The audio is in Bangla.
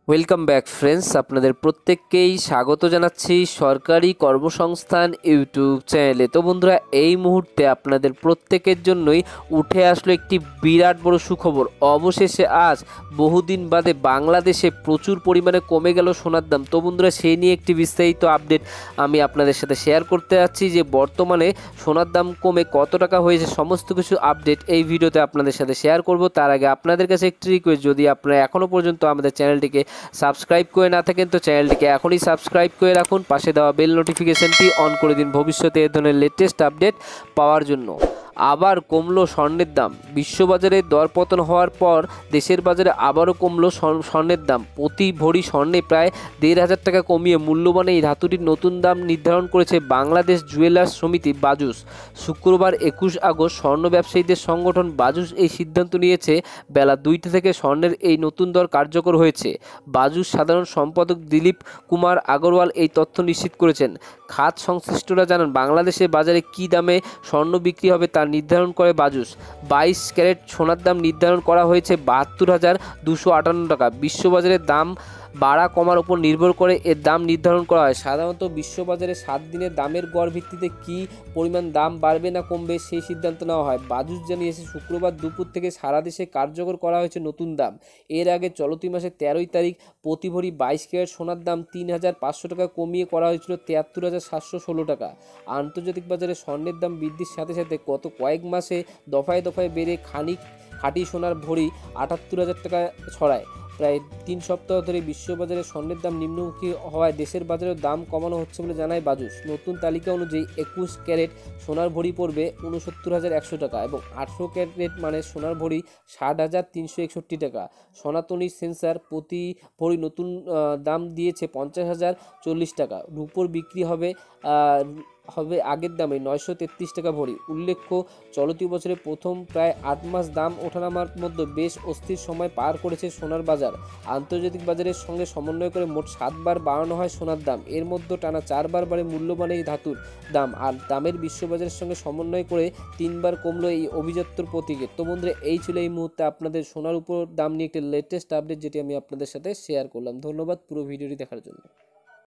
ওয়েলকাম ব্যাক ফ্রেন্ডস, আপনাদের প্রত্যেককেই স্বাগত জানাচ্ছি সরকারি কর্মসংস্থান ইউটিউব চ্যানেলে। তো বন্ধুরা, এই মুহূর্তে আপনাদের প্রত্যেকের জন্যই উঠে আসলো একটি বিরাট বড় সুখবর। অবশেষে আজ বহুদিন বাদে বাংলাদেশে প্রচুর পরিমাণে কমে গেল সোনার দাম। তো বন্ধুরা, সেই নিয়ে একটি বিস্তারিত আপডেট আমি আপনাদের সাথে শেয়ার করতে যাচ্ছি যে বর্তমানে সোনার দাম কমে কত টাকা হয়েছে, সমস্ত কিছু আপডেট এই ভিডিওতে আপনাদের সাথে শেয়ার করব। তার আগে আপনাদের কাছে একটি রিকোয়েস্ট, যদি আপনারা এখনও পর্যন্ত আমাদের চ্যানেলটিকে সাবস্ক্রাইব করে না থাকেন তো চ্যানেলটিকে এখনই সাবস্ক্রাইব করে রাখুন, পাশে দেওয়া বেল নোটিফিকেশনটি অন করে দিন ভবিষ্যতে এ ধরনের লেটেস্ট আপডেট পাওয়ার জন্য। আবার কমলো স্বর্ণের দাম। বিশ্ববাজারে দরপতন হওয়ার পর দেশের বাজারে আবারও কমলো স্বর্ণের দাম। প্রতি ভরি স্বর্ণে প্রায় ১,৫০০ টাকা কমিয়ে মূল্যবান এই ধাতুটির নতুন দাম নির্ধারণ করেছে বাংলাদেশ জুয়েলার্স সমিতি বাজুস। শুক্রবার ২১ আগস্ট স্বর্ণ ব্যবসায়ীদের সংগঠন বাজুস এই সিদ্ধান্ত নিয়েছে। বেলা ২টা থেকে স্বর্ণের এই নতুন দর কার্যকর হয়েছে। বাজুস সাধারণ সম্পাদক দিলীপ কুমার আগরওয়াল এই তথ্য নিশ্চিত করেছেন। খাত সংশ্লিষ্টরা জানান, বাংলাদেশের বাজারে কী দামে স্বর্ণ বিক্রি হবে তা নির্ধারণ করে বাজুস। ২২ ক্যারেট সোনার দাম নির্ধারণ করা হয়েছে ৭২,২৫৮ টাকা। বিশ্ববাজারের দাম বাড়া কমার উপর নির্ভর করে এর দাম নির্ধারণ করা হয়। সাধারণত বিশ্ববাজারে ৭ দিনের দামের গড় ভিত্তিতে কী পরিমাণ দাম বাড়বে না কমবে সেই সিদ্ধান্ত নেওয়া হয়। বাজুস জানিয়েছে, শুক্রবার দুপুর থেকে সারা দেশে কার্যকর করা হয়েছে নতুন দাম। এর আগে চলতি মাসের ১৩ তারিখ প্রতি ভরি ২২ ক্যারেট সোনার দাম ৩,৫০০ টাকা কমিয়ে করা হয়েছিল ৭৩,৭১৬ টাকা। আন্তর্জাতিক বাজারে স্বর্ণের দাম বৃদ্ধির সাথে সাথে গত কয়েক মাসে দফায় দফায় বেড়ে খাঁটি সোনার ভরি ৭৮,০০০ টাকা ছড়ায়। প্রায় ৩ সপ্তাহ ধরে বিশ্ববাজারে স্বর্ণের দাম নিম্নমুখী হওয়ায় দেশের বাজারেও দাম কমানো হচ্ছে বলে জানায় বাজুস। নতুন তালিকা অনুযায়ী ২১ ক্যারেট সোনার ভরি পড়বে ৬৯,১০০ টাকা এবং ১৮ ক্যারেট মানে সোনার ভরি ৬০,৩৬১ টাকা। সনাতনী সেন্সার প্রতি ভরি নতুন দাম দিয়েছে ৫০,০৪০ টাকা। রূপোর বিক্রি হবে আগের দামে ৯৩৩ টাকা ভরি। উল্লেখ্য, চলতি বছরে প্রথম প্রায় ৮ মাস দাম ওঠানামার মধ্যে বেশ অস্থির সময় পার করেছে সোনার বাজার। আন্তর্জাতিক বাজারের সঙ্গে সমন্বয় করে মোট ৭ বার বাড়ানো হয় সোনার দাম। এর মধ্যে টানা ৪ বার বাড়ে মূল্যবান এই ধাতুর দাম, আর দামের বিশ্ববাজারের সঙ্গে সমন্বয় করে ৩ বার কমলো এই অভিজাত্যর প্রতীকে। তো বন্ধুরা, এই ছিল এই মুহূর্তে আপনাদের সোনার উপর দাম নিয়ে একটি লেটেস্ট আপডেট, যেটি আমি আপনাদের সাথে শেয়ার করলাম। ধন্যবাদ পুরো ভিডিওটি দেখার জন্য।